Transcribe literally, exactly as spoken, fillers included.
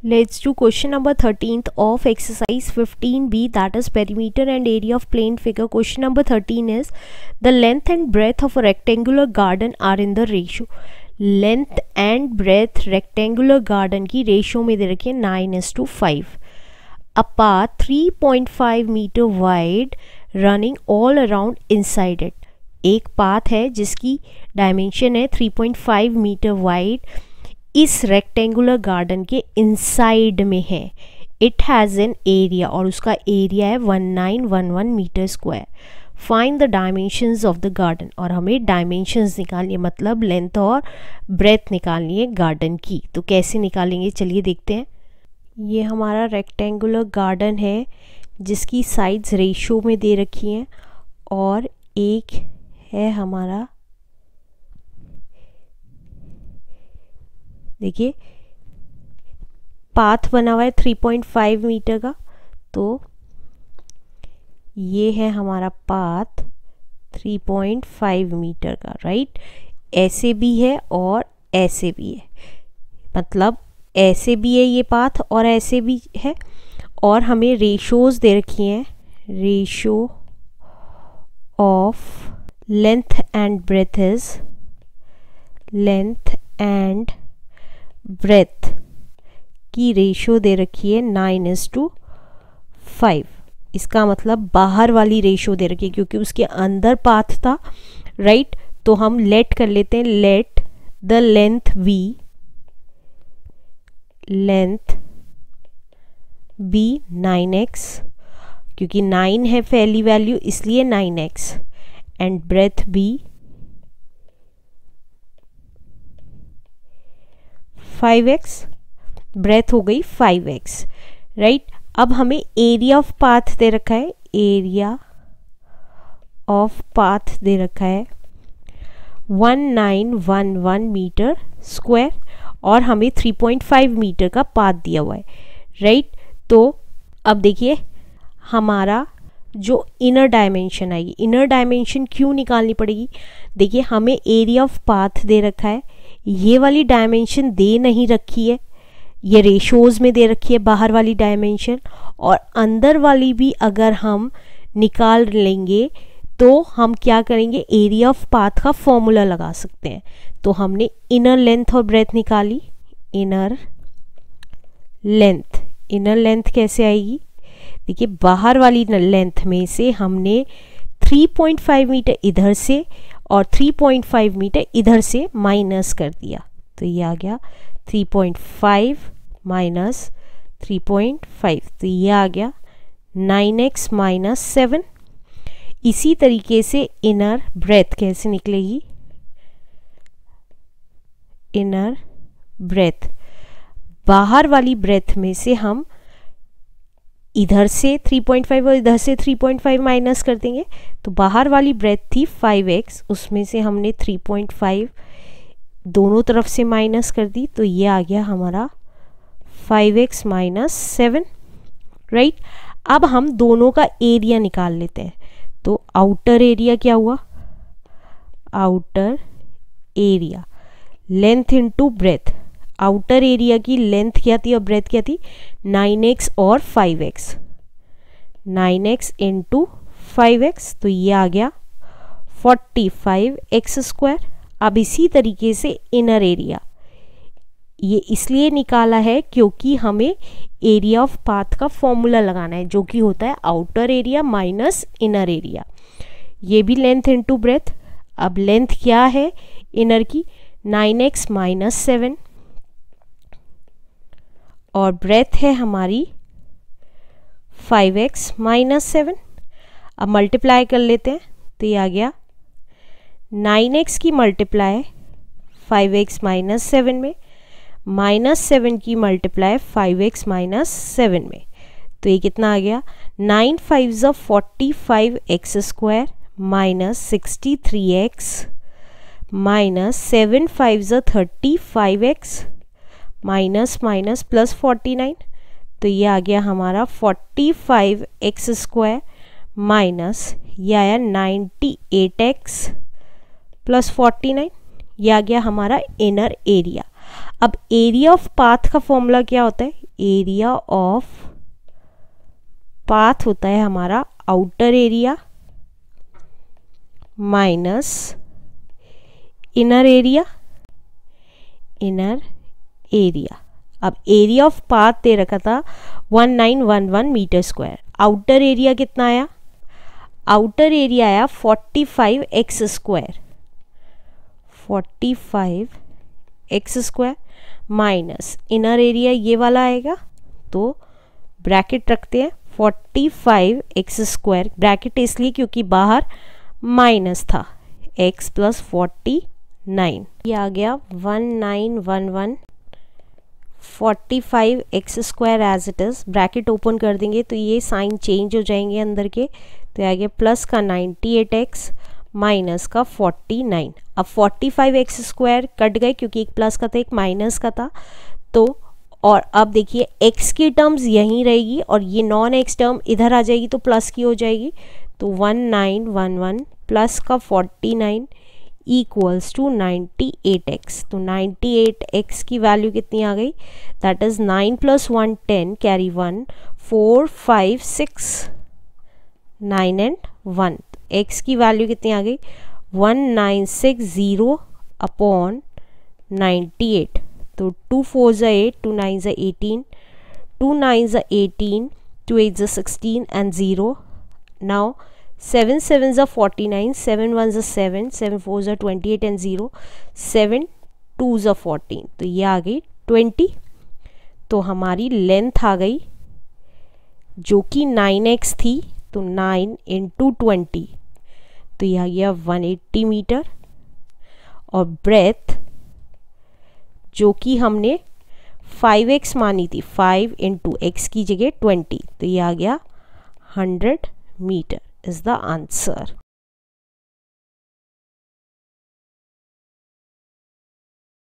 Let's do question number thirteenth of exercise fifteen B, that is perimeter and area of plane figure. Question number thirteen is the length and breadth of a rectangular garden are in the ratio. Length and breadth rectangular garden की ratio में दे रखी है nine is to five. A path three point five meter wide running all around inside it. एक path है जिसकी dimension है three point five meter wide, इस rectangular garden के इनसाइड में है. इट हैज़ एन एरिया और उसका एरिया है one nine one one metre square. Find the dimensions of the garden, और हमें डायमेंशंस निकालनी है, मतलब लेंथ और ब्रेथ निकालनी है गार्डन की. तो कैसे निकालेंगे चलिए देखते हैं. ये हमारा रेक्टेंगुलर गार्डन है जिसकी साइड्स रेशियो में दे रखी हैं, और एक है हमारा, देखिए पाथ बना हुआ है थ्री पॉइंट फाइव मीटर का. तो ये है हमारा path three point five metre का, राइट. ऐसे भी है और ऐसे भी है, मतलब ऐसे भी है ये पाथ और ऐसे भी है. और हमें रेशोज दे रखी हैं, ratio of length and breadth is, length and breadth की रेशियो दे रखी है नाइन इज टू फाइव. इसका मतलब बाहर वाली रेशियो दे रखी है क्योंकि उसके अंदर पाथ था, राइट. तो हम लेट कर लेते हैं, let the length be, length be nine x, क्योंकि नाइन है पहली वैल्यू इसलिए nine x, and breadth be five x, breadth हो गई फाइव एक्स, राइट. अब हमें एरिया ऑफ पाथ दे रखा है, एरिया ऑफ पाथ दे रखा है one nine one one metre square, और हमें थ्री पॉइंट फाइव मीटर का पाथ दिया हुआ है, राइट. तो अब देखिए हमारा जो इनर डायमेंशन आएगी, इनर डायमेंशन क्यों निकालनी पड़ेगी. देखिए हमें एरिया ऑफ पाथ दे रखा है, ये वाली डायमेंशन दे नहीं रखी है, ये रेशोज में दे रखी है बाहर वाली डायमेंशन, और अंदर वाली भी अगर हम निकाल लेंगे तो हम क्या करेंगे, एरिया ऑफ पाथ का फॉर्मूला लगा सकते हैं. तो हमने इनर लेंथ और ब्रेथ निकाली. इनर लेंथ, इनर लेंथ कैसे आएगी, देखिए बाहर वाली लेंथ में से हमने थ्री पॉइंट फाइव मीटर इधर से और थ्री पॉइंट फाइव मीटर इधर से माइनस कर दिया, तो ये आ गया three point five minus three point five, तो ये आ गया नाइन एक्स माइनस सेवन. इसी तरीके से इनर ब्रेथ कैसे निकलेगी, इनर ब्रेथ बाहर वाली ब्रेथ में से हम इधर से थ्री पॉइंट फाइव और इधर से थ्री पॉइंट फाइव माइनस कर देंगे. तो बाहर वाली ब्रेथ थी फाइव एक्स, उसमें से हमने थ्री पॉइंट फाइव दोनों तरफ से माइनस कर दी, तो ये आ गया हमारा five x minus seven, right. अब हम दोनों का एरिया निकाल लेते हैं. तो आउटर एरिया क्या हुआ, outer area length into breadth, outer area की लेंथ क्या थी और ब्रेथ क्या थी, नाइन एक्स और five x, nine x into five x, तो ये आ गया फोर्टी फाइव एक्स स्क्वायर. अब इसी तरीके से इनर एरिया, ये इसलिए निकाला है क्योंकि हमें एरिया ऑफ पाथ का फॉर्मूला लगाना है जो कि होता है outer area minus inner area. ये भी लेंथ इनटू ब्रेथ. अब लेंथ क्या है इनर की, नाइन एक्स माइनस सेवन, और ब्रेथ है हमारी फाइव एक्स माइनस सेवन. अब मल्टीप्लाई कर लेते हैं, तो ये आ गया नाइन एक्स की multiply five x minus seven में, माइनस सेवन की multiply five x minus seven में, तो ये कितना आ गया, नाइन फाइव ज़ा forty five x square minus sixty three x minus seven five ज़ा thirty five x minus minus plus forty nine, तो ये आ गया हमारा forty five x square minus ये आया ninety eight x plus forty nine, ये आ गया हमारा इनर एरिया. अब एरिया ऑफ पाथ का फॉर्मूला क्या होता है, एरिया ऑफ पाथ होता है हमारा outer area minus inner area, inner area. अब एरिया ऑफ पाथ दे रखा था one nine one one metre square, outer area कितना आया, आउटर एरिया आया forty five x square, forty five x square minus inner area ये वाला आएगा, तो ब्रैकेट रखते हैं forty five x square, bracket इसलिए क्योंकि बाहर माइनस था, x प्लस फोर्टी नाइन, ये आ गया one nine one one, forty five x square as it is, bracket open कर देंगे तो ये साइन चेंज हो जाएंगे अंदर के, तो आ गया प्लस का नाइन्टी एट एक्स माइनस का फोर्टी नाइन। अब forty five x square cut गए क्योंकि एक प्लस का था एक माइनस का था, तो और अब देखिए x की टर्म्स यहीं रहेगी और ये नॉन x टर्म इधर आ जाएगी तो प्लस की हो जाएगी, तो one nine one one plus का forty nine equals to ninety eight x, तो नाइन्टी एट एक्स की वैल्यू कितनी आ गई, that is nine plus one ten, carry one, four five six nine and one, x की value कितनी आ गई one nine six zero upon ninety eight, तो टू फोर ज़ा एट, टू नाइन ज़ा एटीन, टू नाइन ज़ा eighteen, two eight ज़ा sixteen and zero, now seven seven ज़ा फोर्टी नाइन, सेवन वन ज़ा सेवन, सेवन फोर ज़ा twenty eight and zero, seven two ज़ा fourteen, तो ये आ गई ट्वेंटी, तो हमारी लेंथ आ गई जो कि नाइन एक्स थी, तो नाइन इंटू ट्वेंटी, तो यह आ गया वन एट्टी मीटर, और ब्रेथ जो कि हमने फाइव एक्स मानी थी, फाइव इंटू एक्स की जगह ट्वेंटी, तो ये आ गया hundred metre is the answer.